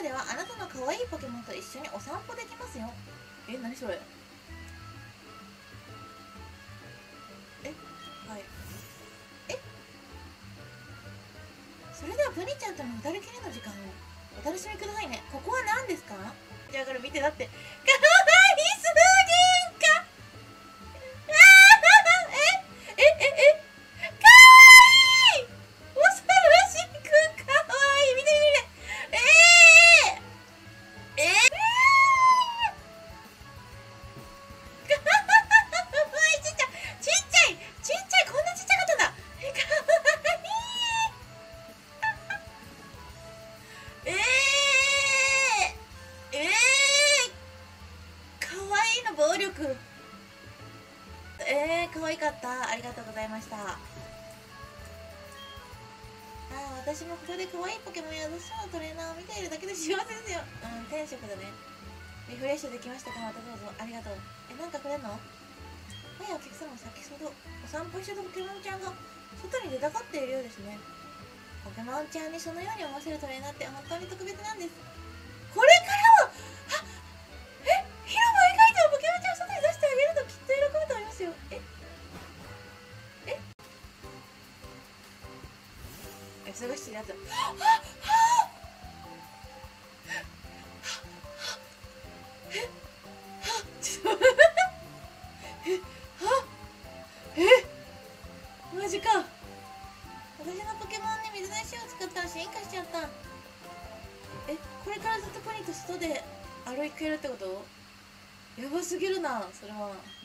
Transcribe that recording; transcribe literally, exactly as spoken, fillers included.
ではあなたの可愛いポケモンと一緒にお散歩できますよ。え、何それ。え、はい。え、それではプニちゃんとの二人きりの時間をお楽しみくださいね。ここは何ですか？じゃあから見て、だってかわいすぎんか。あーええええかわいい、恐ろしくかわいい。見て見て見て。えー、えー、かわいい。ちっちゃいちっちゃいちっちゃい、こんなちっちゃかったんだ。え、かわいい。えー、えー、かわいいの暴力。えー、可愛かった。ありがとうございました。ああ、私もここで可愛いポケモンやずっしのトレーナーを見ているだけで幸せですよ。うん、天職だね。リフレッシュできましたか？またどうぞ。ありがとう。え、なんかくれんの？はい、お客様、先ほどお散歩してたポケモンちゃんが外に出たがっているようですね。ポケモンちゃんにそのように思わせるトレーナーって本当に特別なんです。これからは、あ、え、広場以外ではポケモンちゃんを外に出してあげるときっと喜ぶと思いますよ。ええ、探してるやつ。はっはっえ、はっ、ちょっと待って。え、はっ、え、マジか。私のポケモンに水の石を使ったら進化しちゃった。え、これからずっとポニーと外で歩けるってこと？やばすぎるな、それは。